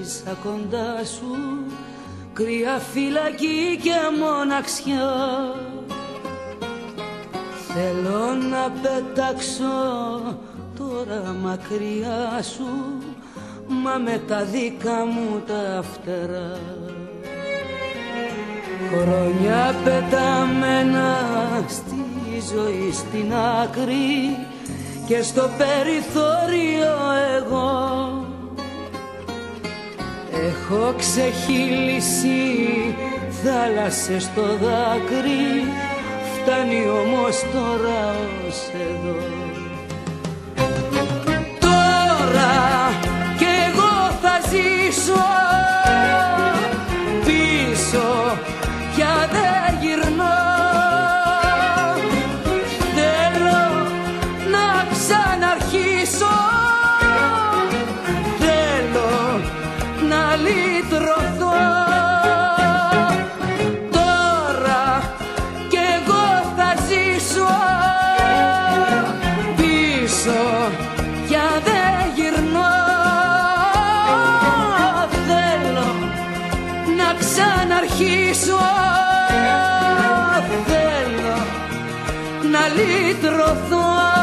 ζήσα κοντά σου, κρύα φυλακή και μοναξιά. Θέλω να πετάξω τώρα μακριά σου, μα με τα δικά μου τα φτερά. Χρόνια πεταμένα στη ζωή στην άκρη και στο περιθώριο εγώ έχω ξεχύλισει θάλασσες στο δάκρυ, φτάνει όμως τώρα ως εδώ. Τώρα κι εγώ θα ζήσω πίσω, πια δεν γυρνώ. Θέλω να ξαναρχίσω, θέλω να λυτρωθώ. Τώρα κι εγώ θα ζήσω πίσω, πια δεν γυρνώ. Θέλω να ξαναρχίσω, θέλω να λυτρωθώ.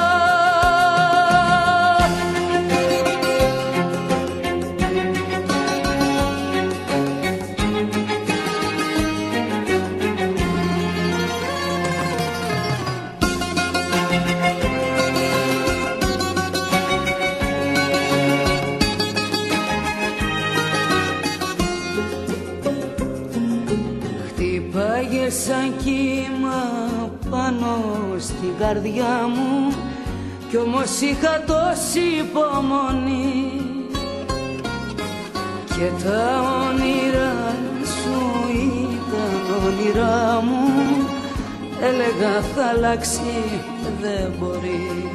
Χτύπαγε σαν κύμα πάνω στην καρδιά μου, κι όμως είχα τόση υπομονή. Και τα όνειρά σου ήταν όνειρά μου, έλεγα θα αλλάξει, δεν μπορεί.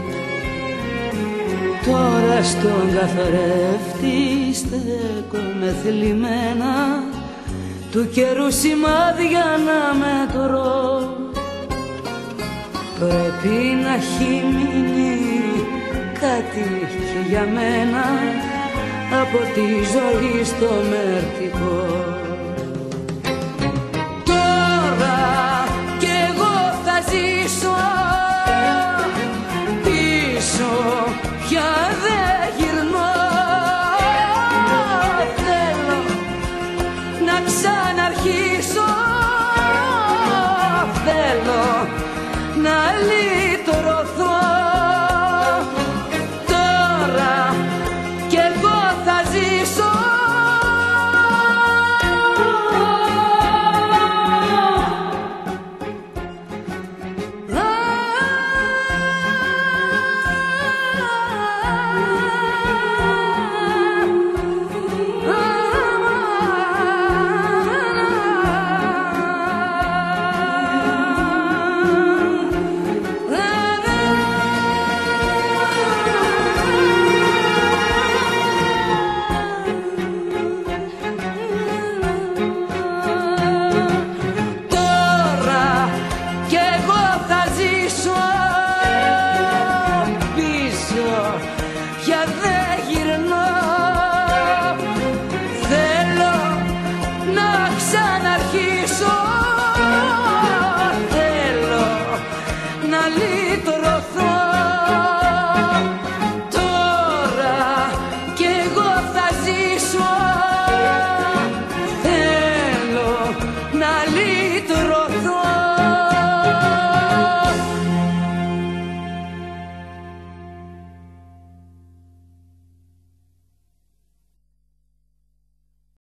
Τώρα στον καθρέφτη στέκομαι θλιμμένα, του καιρού σημάδια να μετρώ. Πρέπει να έχει μείνει κάτι και για μένα από τη ζωή στο μερτικό. Τώρα κι εγώ θα ζήσω πίσω, πια δεν γυρνώ. Θέλω να ξαναρχίσω, θέλω να λυτρωθώ. Τώρα κι εγώ θα ζήσω πια δεν γυρνώ. Θέλω να ξαναρχίσω, θέλω να